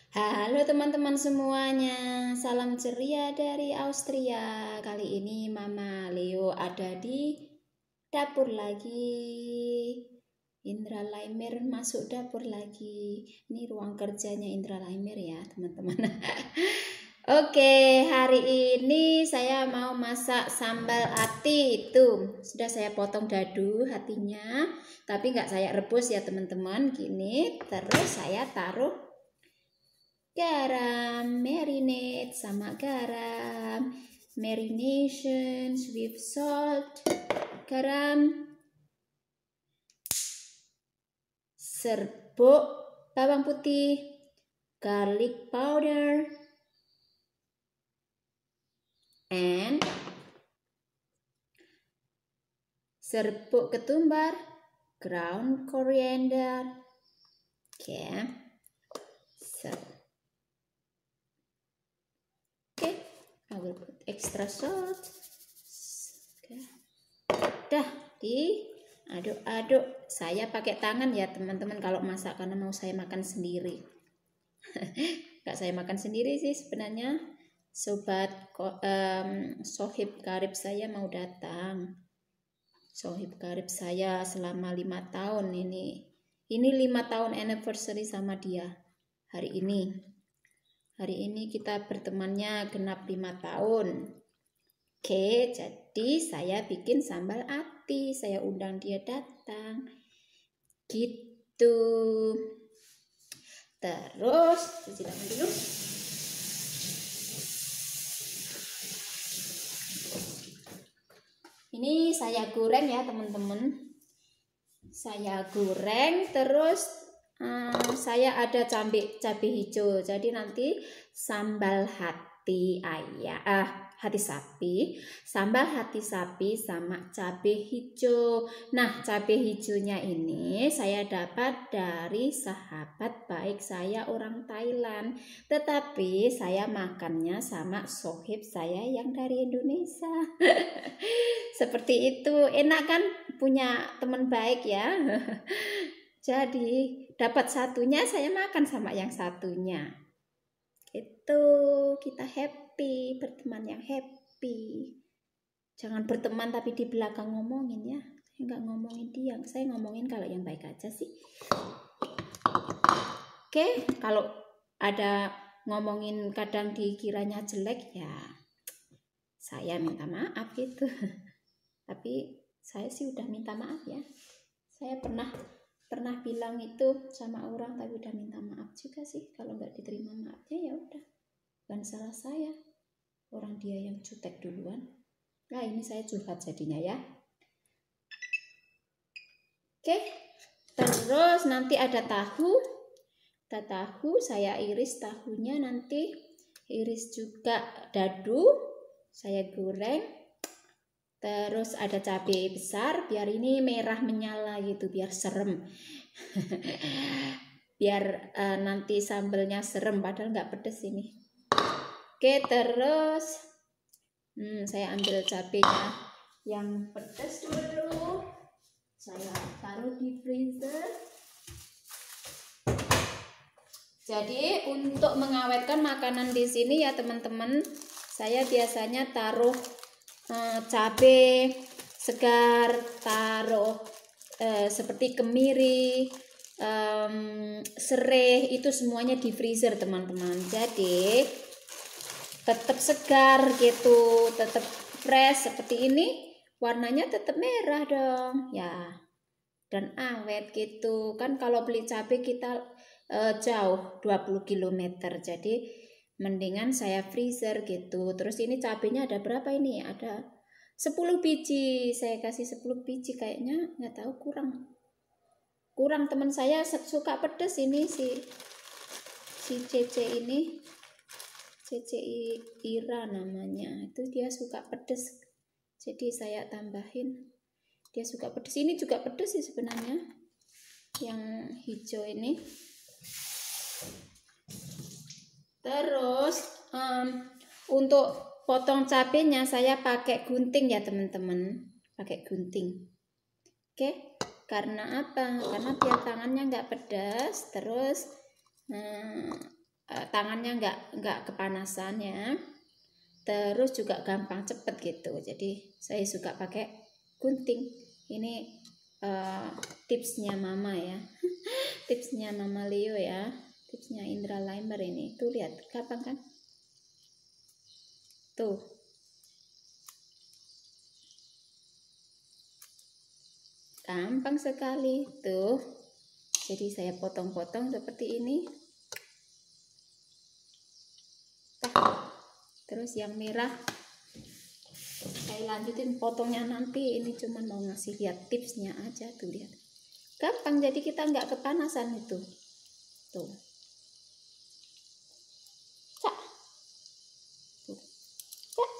Halo teman-teman semuanya, salam ceria dari Austria. Kali ini Mama Leo ada di dapur lagi. Indra Laimer masuk dapur lagi. Ini ruang kerjanya Indra Laimer ya teman-teman. Oke, hari ini saya mau masak sambal ati. Tuh, sudah saya potong dadu hatinya, tapi nggak saya rebus ya teman-teman. Gini, terus saya taruh garam, marinate sama garam, marinations with salt, garam, serbuk bawang putih, garlic powder, and serbuk ketumbar, ground coriander. Okay. I will put extra salt. Okay. Dah diaduk-aduk. Saya pakai tangan ya teman-teman kalau masak karena mau saya makan sendiri. Gak saya makan sendiri sih sebenarnya. Sobat sohib karib saya mau datang. Sohib karib saya selama 5 tahun ini. Ini 5 tahun anniversary sama dia hari ini. Hari ini kita bertemannya genap 5 tahun. Oke, jadi saya bikin sambal ati. Saya undang dia datang. Gitu. Terus, cuci tangan dulu. Ini saya goreng ya teman-teman. Saya goreng terus saya ada cabai hijau, jadi nanti sambal hati sapi, sambal hati sapi sama cabai hijau. Nah, cabai hijaunya ini saya dapat dari sahabat baik saya orang Thailand, tetapi saya makannya sama sohib saya yang dari Indonesia. Seperti itu, enak kan punya teman baik ya. Jadi dapat satunya saya makan sama yang satunya. Itu kita happy, berteman yang happy. Jangan berteman tapi di belakang ngomongin ya. Saya nggak ngomongin dia, saya ngomongin kalau yang baik aja sih. Oke, kalau ada ngomongin kadang dikiranya jelek ya saya minta maaf gitu. Tapi saya sih udah minta maaf ya. Saya pernah bilang itu sama orang tapi udah minta maaf juga sih. Kalau nggak diterima maafnya ya udah, bukan salah saya, orang dia yang jutek duluan. Nah, ini saya curhat jadinya ya. Oke, terus nanti ada tahu saya iris tahunya, nanti iris juga dadu saya goreng. Terus ada cabai besar biar ini merah menyala gitu, biar serem. Biar nanti sambelnya serem, padahal nggak pedes ini. Oke, terus saya ambil cabainya yang pedes dulu. Saya taruh di freezer. Jadi untuk mengawetkan makanan di sini ya teman-teman, saya biasanya taruh cabai segar, taruh seperti kemiri, serai, itu semuanya di freezer teman-teman. Jadi tetap segar gitu, tetap fresh seperti ini, warnanya tetap merah dong ya, dan awet gitu kan. Kalau beli cabai kita jauh 20 km, jadi mendingan saya freezer gitu. Terus ini cabenya ada berapa ini? Ada 10 biji. Saya kasih 10 biji kayaknya, nggak tahu, kurang teman saya suka pedes ini si Cece ini. Cece Ira namanya. Itu dia suka pedes. Jadi saya tambahin. Dia suka pedes. Ini juga pedes sih sebenarnya. Yang hijau ini. Terus untuk potong cabenya saya pakai gunting ya teman-teman, pakai gunting. Oke, karena apa? Karena biar tangannya nggak pedas. Terus tangannya nggak kepanasan ya. Terus juga gampang cepet gitu. Jadi saya suka pakai gunting. Ini tipsnya mama ya. Tipsnya mama Leo ya. Tipsnya Indra Laimer ini. Tuh lihat, gampang kan? Tuh. Gampang sekali tuh. Jadi saya potong-potong seperti ini. Terus yang merah saya lanjutin potongnya nanti. Ini cuma mau ngasih lihat tipsnya aja tuh, lihat. Gampang, jadi kita nggak kepanasan itu. Tuh. Cak. Tuh. Cak.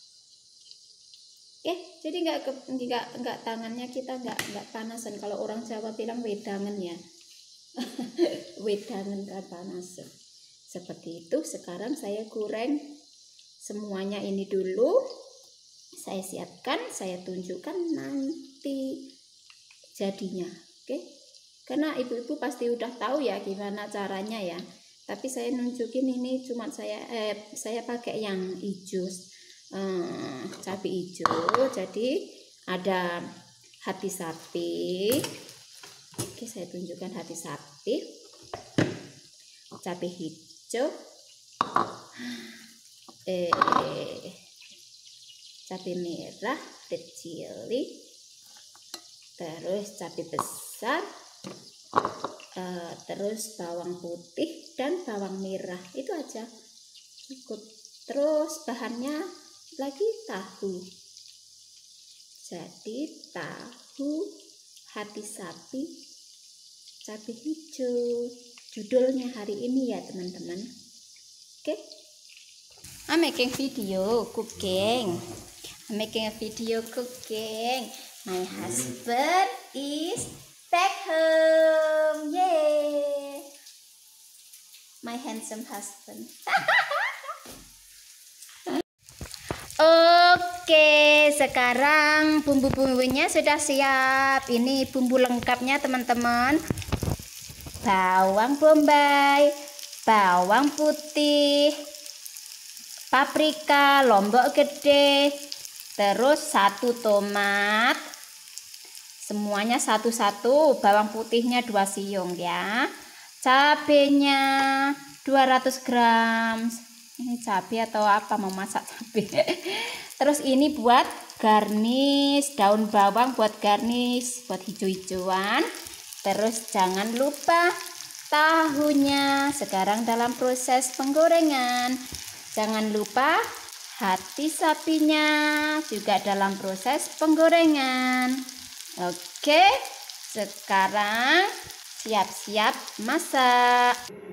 Jadi nggak tangannya kita nggak panasan. Kalau orang Jawa bilang wedangan ya. Wedangan kan panas. Seperti itu. Sekarang saya goreng semuanya ini dulu. Saya siapkan, saya tunjukkan nanti jadinya. Oke. Karena ibu-ibu pasti udah tahu ya gimana caranya ya. Tapi saya nunjukin ini cuma saya pakai yang hijau. Cabai hijau. Jadi ada hati sapi. Oke, saya tunjukkan hati sapi, cabai hijau, cabai merah, red chili, terus cabai besar, terus bawang putih dan bawang merah. Itu aja cukup. Terus bahannya lagi tahu. Jadi tahu, hati sapi, cabai hijau. Judulnya hari ini ya teman-teman. Oke. I'm making video cooking. I'm making a video cooking. My husband is back home. Yay. My handsome husband. Oke, sekarang bumbu-bumbunya sudah siap. Ini bumbu lengkapnya teman-teman. Bawang bombay, bawang putih, paprika, lombok gede, terus 1 tomat. Semuanya satu-satu. Bawang putihnya 2 siung ya. Cabenya 200 gram. Ini cabai atau apa, mau masak cabai. Terus ini buat garnish, daun bawang buat garnish, buat hijau-hijauan. Terus jangan lupa tahunya sekarang dalam proses penggorengan. Jangan lupa hati sapinya juga dalam proses penggorengan. Oke, sekarang siap-siap masak.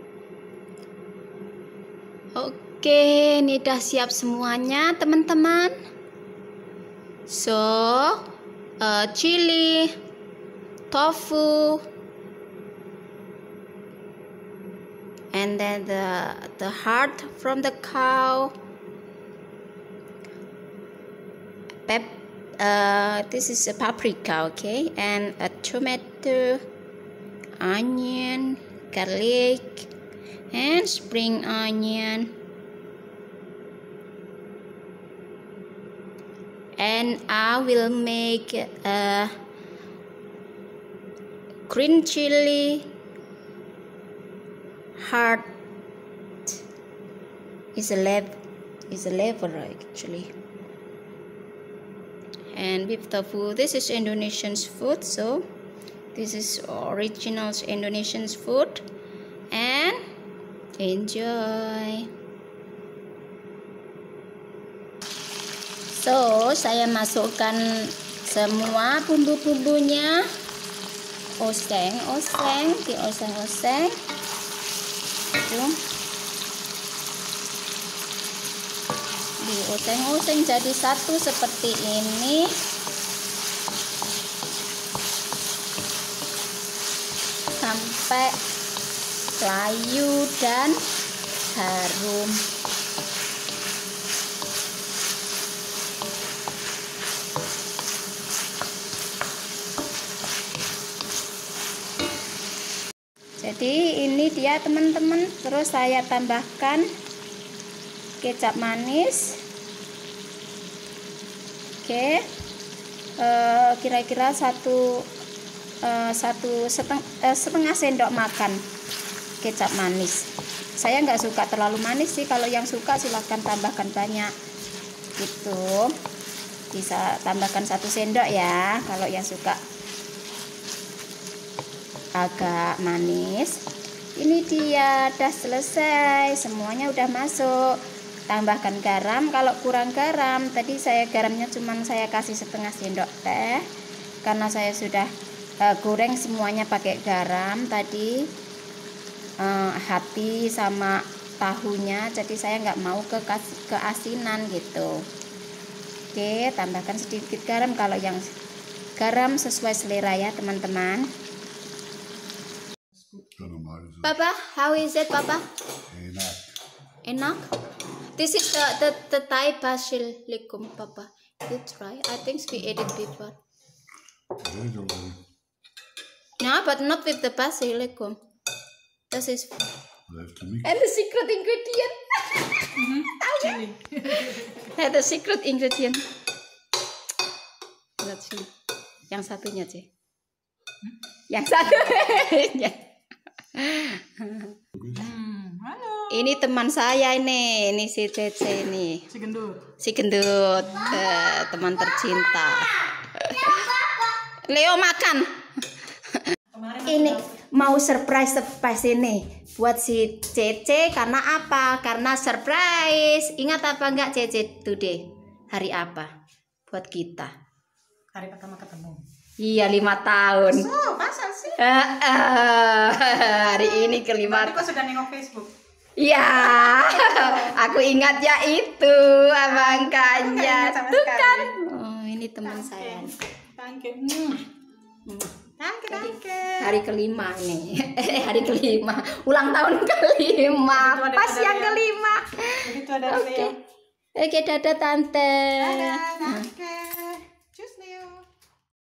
Oke, ini udah siap semuanya teman-teman. So, chili, tofu, and then the heart from the cow. This is a paprika, okay, and a tomato, onion, garlic, and spring onion, and I will make green chili. Heart is a liver actually. And beef tofu, this is Indonesian food, so this is original Indonesian food, and enjoy. So saya masukkan semua bumbu-bumbunya, oseng-oseng, dioseng-oseng, dioseng-oseng jadi satu seperti ini. Sampai layu dan harum. Jadi ini dia teman-teman. Terus saya tambahkan kecap manis. Oke, kira-kira setengah sendok makan kecap manis. Saya nggak suka terlalu manis sih. Kalau yang suka silahkan tambahkan banyak gitu. Bisa tambahkan 1 sendok ya kalau yang suka agak manis. Ini dia udah selesai, semuanya udah masuk. Tambahkan garam. Kalau kurang garam, tadi saya garamnya cuman saya kasih setengah sendok teh karena saya sudah goreng semuanya pakai garam tadi, hati sama tahunya, jadi saya nggak mau keasinan gitu. Oke, tambahkan sedikit garam. Kalau yang garam sesuai selera ya teman-teman. Papa, how is it, Papa? Enak. Enak. This is the Thai basilikum, Papa. You try. I think we ate it before. No, but not with the basilikum. This is and the secret ingredient. The secret ingredient. Yang satunya sih. Yang satunya. Halo. Ini teman saya ini si Cece ini. Si gendut. Teman tercinta. Leo makan. Ini mau surprise ini buat si Cece karena apa? Karena surprise. Ingat apa enggak Cece today? Hari apa? Buat kita. Hari pertama ketemu. Iya 5 tahun. Oh, masa sih? Hari ini ke-5. Tapi kok sudah nengok Facebook? Iya, aku ingat ya itu makanya. Tuh kan. Oh, ini teman saya. Thank Hari ke-5 nih. Hari ke-5. Ulang tahun ke-5. Pas yang ke-5. Begitu ada Oke. Oke, dadah tante. Dadah,